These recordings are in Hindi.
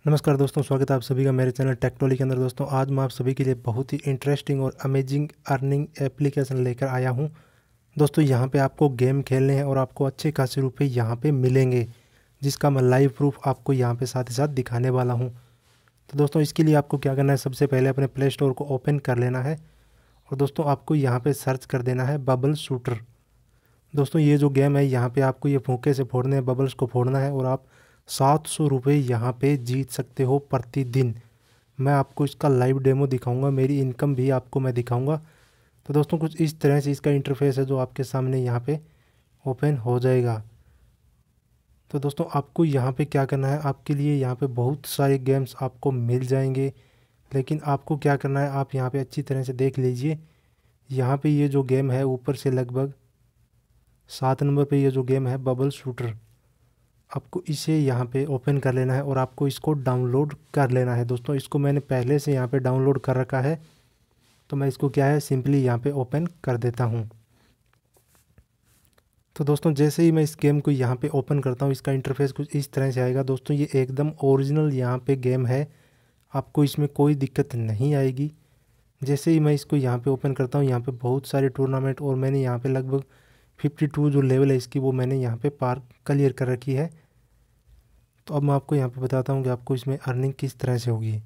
नमस्कार दोस्तों, स्वागत है आप सभी का मेरे चैनल टेक्नोलॉजी के अंदर। दोस्तों आज मैं आप सभी के लिए बहुत ही इंटरेस्टिंग और अमेजिंग अर्निंग एप्लीकेशन लेकर आया हूं। दोस्तों यहां पे आपको गेम खेलने हैं और आपको अच्छे खासे रुपए यहां पे मिलेंगे, जिसका मैं लाइव प्रूफ आपको यहां पे साथ ही साथ दिखाने वाला हूं। तो दोस्तों इसके लिए आपको क्या करना है, सबसे पहले अपने प्ले स्टोर को ओपन कर लेना है और दोस्तों आपको यहाँ पर सर्च कर देना है बबल शूटर। दोस्तों ये जो गेम है यहाँ पर आपको ये फूँके से फोड़ने हैं, बबल्स को फोड़ना है और आप 700 रुपये यहाँ पे जीत सकते हो प्रतिदिन। मैं आपको इसका लाइव डेमो दिखाऊंगा, मेरी इनकम भी आपको मैं दिखाऊंगा। तो दोस्तों कुछ इस तरह से इसका इंटरफेस है जो आपके सामने यहाँ पे ओपन हो जाएगा। तो दोस्तों आपको यहाँ पे क्या करना है, आपके लिए यहाँ पे बहुत सारे गेम्स आपको मिल जाएंगे, लेकिन आपको क्या करना है, आप यहाँ पे अच्छी तरह से देख लीजिए। यहाँ पे ये जो गेम है ऊपर से लगभग 7 नंबर पे ये जो गेम है बबल शूटर, आपको इसे यहाँ पे ओपन कर लेना है और आपको इसको डाउनलोड कर लेना है। दोस्तों इसको मैंने पहले से यहाँ पे डाउनलोड कर रखा है, तो मैं इसको क्या है सिंपली यहाँ पे ओपन कर देता हूँ। तो दोस्तों जैसे ही मैं इस गेम को यहाँ पे ओपन करता हूँ, इसका इंटरफेस कुछ इस तरह से आएगा। दोस्तों ये एकदम ओरिजिनल यहाँ पे गेम है, आपको इसमें कोई दिक्कत नहीं आएगी। जैसे ही मैं इसको यहाँ पे ओपन करता हूँ, यहाँ पे बहुत सारे टूर्नामेंट और मैंने यहाँ पे लगभग 52 जो लेवल है इसकी वो मैंने यहाँ पे पार क्लियर कर रखी है। तो अब मैं आपको यहाँ पे बताता हूँ कि आपको इसमें अर्निंग किस तरह से होगी।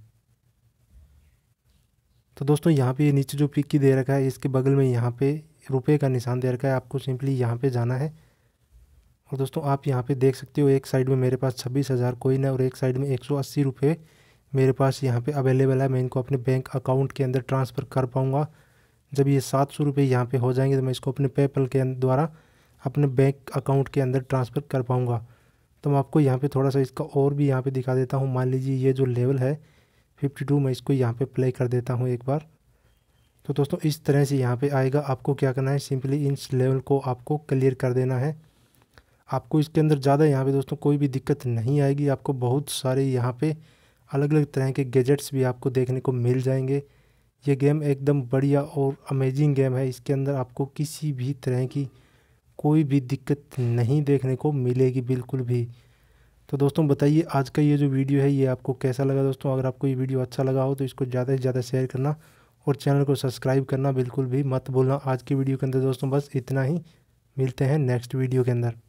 तो दोस्तों यहाँ पे ये नीचे जो पिक की दे रखा है, इसके बगल में यहाँ पे रुपए का निशान दे रखा है, आपको सिंपली यहाँ पे जाना है। और दोस्तों आप यहाँ पे देख सकते हो, एक साइड में मेरे पास 26,000 कोइन है और एक साइड में 180 रुपये मेरे पास यहाँ पे अवेलेबल है। मैं इनको अपने बैंक अकाउंट के अंदर ट्रांसफ़र कर पाऊँगा। जब ये 700 रुपये यहाँ पे हो जाएंगे तो मैं इसको अपने पेपल के द्वारा अपने बैंक अकाउंट के अंदर ट्रांसफ़र कर पाऊँगा। तो मैं आपको यहाँ पे थोड़ा सा इसका और भी यहाँ पे दिखा देता हूँ। मान लीजिए ये जो लेवल है 52, मैं इसको यहाँ पे प्ले कर देता हूँ एक बार। तो दोस्तों इस तरह से यहाँ पे आएगा। आपको क्या करना है, सिंपली इस लेवल को आपको क्लियर कर देना है। आपको इसके अंदर ज़्यादा यहाँ पे दोस्तों कोई भी दिक्कत नहीं आएगी। आपको बहुत सारे यहाँ पे अलग अलग तरह के गैजेट्स भी आपको देखने को मिल जाएंगे। ये गेम एकदम बढ़िया और अमेजिंग गेम है। इसके अंदर आपको किसी भी तरह की कोई भी दिक्कत नहीं देखने को मिलेगी बिल्कुल भी। तो दोस्तों बताइए आज का ये जो वीडियो है ये आपको कैसा लगा। दोस्तों अगर आपको ये वीडियो अच्छा लगा हो तो इसको ज़्यादा से ज़्यादा शेयर करना और चैनल को सब्सक्राइब करना बिल्कुल भी मत भूलना। आज की वीडियो के अंदर दोस्तों बस इतना ही, मिलते हैं नेक्स्ट वीडियो के अंदर।